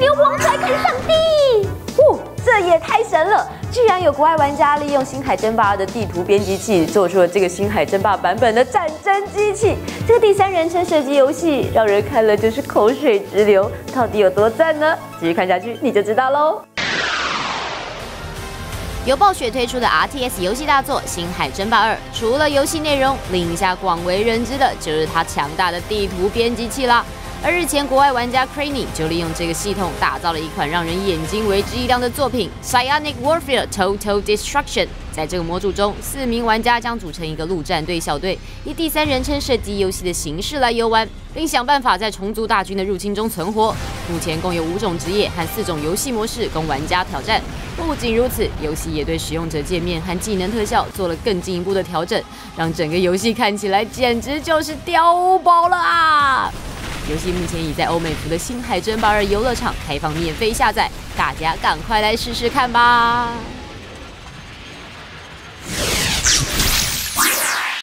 有王才看上帝！哦，这也太神了！居然有国外玩家利用《星海争霸2》的地图编辑器，做出了这个《星海争霸》版本的战争机器。这个第三人称射击游戏，让人看了就是口水直流，到底有多赞呢？继续看下去你就知道喽。 由暴雪推出的 RTS 游戏大作《星海争霸2》，除了游戏内容，另一下广为人知的就是它强大的地图编辑器啦。而日前，国外玩家 Cranny 就利用这个系统打造了一款让人眼睛为之一亮的作品《Psionic Warfare Total Destruction》。在这个模组中，4名玩家将组成一个陆战队小队，以第三人称射击游戏的形式来游玩，并想办法在虫族大军的入侵中存活。目前共有5种职业和4种游戏模式供玩家挑战。不仅如此，游戏也对使用者界面和技能特效做了更进一步的调整，让整个游戏看起来简直就是碉堡了啊！游戏目前已在欧美服的星海争霸2游乐场开放免费下载，大家赶快来试试看吧！